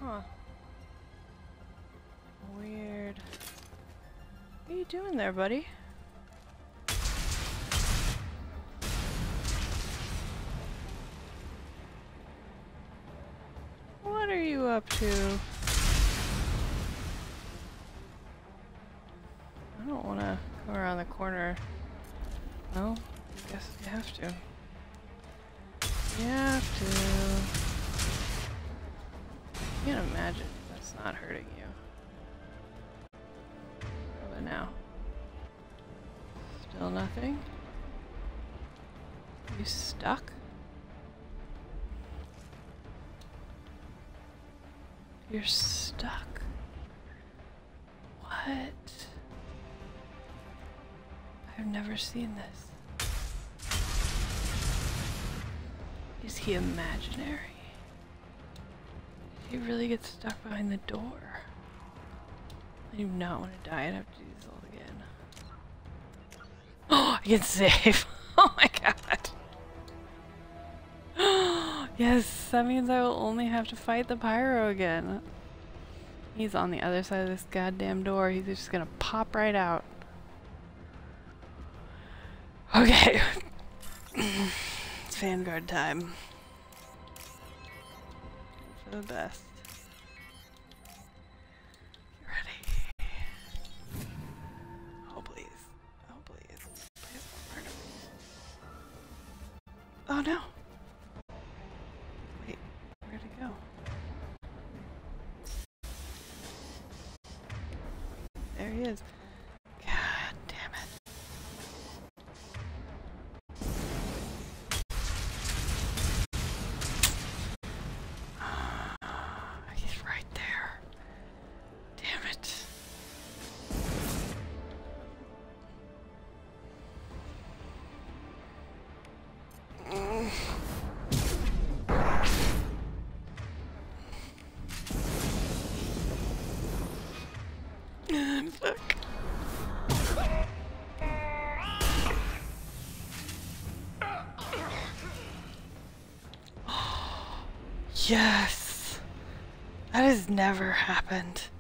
Huh. Weird. What are you doing there, buddy? What are you up to? I don't want to go around the corner. Well, I guess you have to. You have to. I can't imagine that's not hurting you. How about now? Still nothing? You stuck? You're stuck. What? I've never seen this. Is he imaginary? Did he really get stuck behind the door? I do not want to die and have to do this all again. Oh, I can save! Oh my god! Yes, that means I will only have to fight the Pyro again. He's on the other side of this goddamn door. He's just gonna pop right out. Okay. It's Vanguard time. For the best. Get ready. Oh please. Oh please. Please don't murder me. Oh no. Wait, where'd it go? There he is. God damn it. He's right there. Damn it. I'm stuck. Yes! That has never happened.